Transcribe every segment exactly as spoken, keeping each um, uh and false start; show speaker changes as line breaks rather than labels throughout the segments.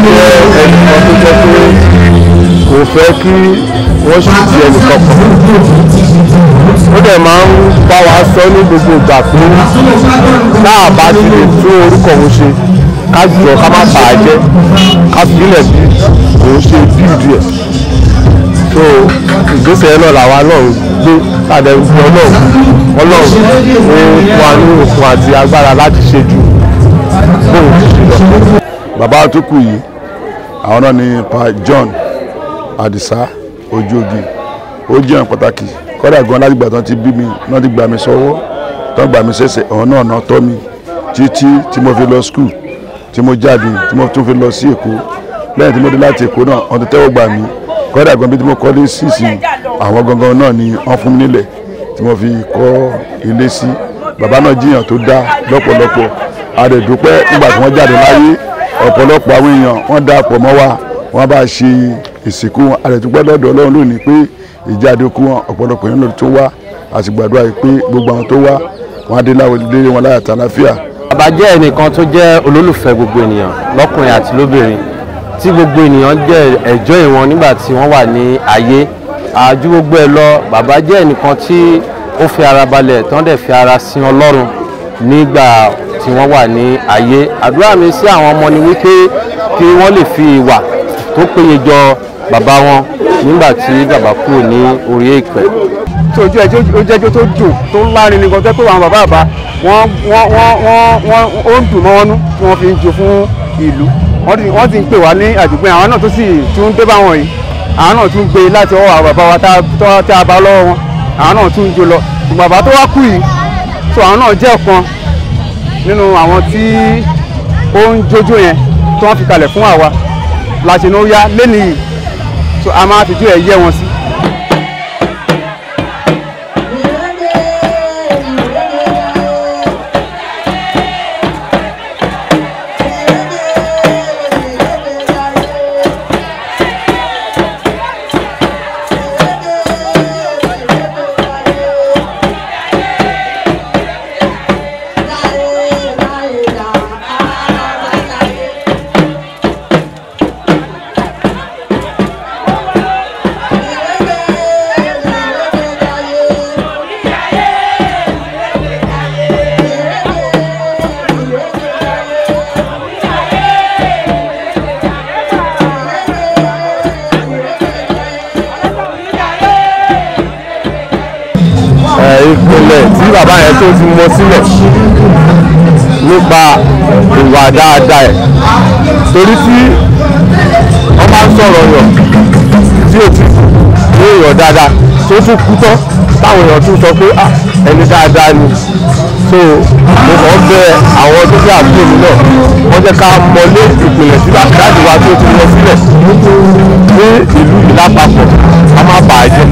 jẹ́ ẹnìkan tó jẹ́ pé kò fẹ́ kí wọ́n sì di ẹnìkan kan. Ó dẹ̀ máa ń bá wa sọ ní gbogbo ìgbà pé náà bá ti lè tún orúkọ òun ṣe ká jọ ká má bà á jẹ́ ká sílẹ̀ bí òun ṣe bíìdì ẹ̀. So ìgbésẹ̀ náà làwa náà ń gbé tàbí ẹgbẹ́ ọlọ́run ọlọ́run ó wà ní okun àti agbára láti ṣe ju bóun ti ṣe lọ.
Bàbá tó kù yìí àwọn náà ni Pa John Adisa Ojuoge. Ó jẹ́ ọ̀n pàtàkì kọ́dà gan láti gbà tán ti bí mi náà ti gbà mí sọ́wọ́ tán gbà mí sẹ́sẹ̀ ọ̀hún náà náà tọ́ mi títí tí mo fi lọ skul tí mo jáde tí mo tún fi lọ sí Èkó. Lẹ́yìn tí mo dé láti Èkó náà wọ́n ti tẹ́wọ́ gbà mí kọ́dà gan bí tí mo kọ́ lé sísì àwọn gangan náà ni wọ́n fún mi nílẹ̀ tí mo fi kọ́ ilé sí. Bàbá náà jiyàn tó dá lọ́pọ̀lọpọ̀ àdẹ̀dúpẹ́ nígbà tí wọ́n jáde láyé ọ̀pọ̀lọpọ̀ àwọn èèyàn wọ́n dà pọ̀ mọ́ wa wọ́n bá ṣe ìsìnkú wọn àdẹ̀dúpẹ́ lọ́dọ̀ Ọlọ́run lónìí pé ìjáde okú wọn ọ̀pọ̀lọpọ̀ èèyàn lórí tó wá àti gbàdúrà pé gbogbo àwọn tó wá wọn adé láwọn ilé wọn láyà tàlàfíà.
Bàbá jẹ́ ẹnìkan tó jẹ́ olólùfẹ́ gbogbo ènìyàn lọ́kùnrin àti lóbìnrin tí gbogbo ènìyàn jẹ́ ẹ̀jọ́ ìwọ̀n nígbà tí wọ́n wà ní ayé. Àjú gbogbo ẹ̀ lọ bàbá jẹ́ ẹnìkan tí ó fi ara balẹ̀ tán dẹ̀ fi ara sin Ọlọ́run nígbà tí wọ́n wà ní ayé. Àdúrà mi sí àwọn ọmọ ni wípé kí wọ́n lè fi ìwà tó péye jọ bàbá wọn nígbà tí bàbá kúrò ní orí èèpẹ̀.
tí ojú ẹjọ́ ó jẹ́jọ́ tó dùn tó lárin ní gbọ́dọ̀ pé àwọn bàbá bàbá wọ́n wọ́n wọ́n wọ́n ó ń dùn mọ́ wọn nú tí wọ́n fi ń jó fún ìlú. wọ́n ti ń pè wá ní àdúgbò àwọn náà tó sì tún dé bá wọn yìí àwọn náà tún gbé láti ọwọ́ àwọn bàbá wa tá a bá lọ́wọ́ wọn àwọn náà tún jó lọ. bàbá tó wá kú yìí tó àwọn náà jẹ́ ọ̀kan nínú àwọn tí ó ń jójó yẹn tí wọ́n fi kalẹ̀ fún àwa láti ní ó yá lẹ́nu yìí tó a máa fìdí ẹ̀ yẹ wọn sí.
Ìpínlẹ̀ tí bàbá yẹn tó ti mọ sílẹ̀ nípa ìwà dáadáa ẹ̀ torí tí wọ́n bá ń sọ̀rọ̀ yàn tí ò ti ní èèyàn dáadáa tó tún kú tán táwọn èèyàn tún sọ pé ẹni dáadáa ni. So mo kàn ń bẹ àwọn tó jẹ́ àbúrò mi náà wọ́n jẹ́ ká mọlé ìpìlẹ̀ tí láti wá tó ti lọ sílẹ̀ ní ìlú yìí lápapọ̀ ká má bàá jẹ́.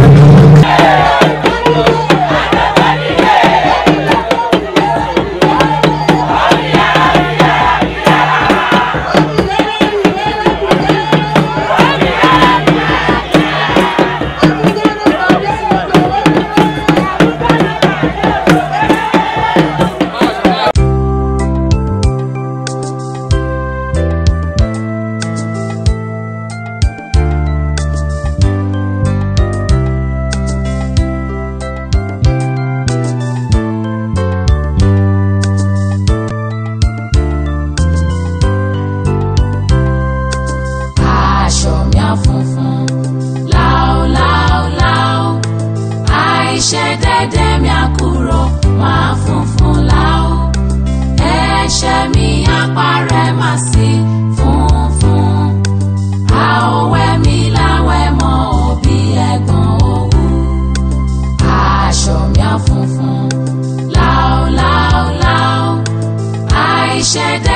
Share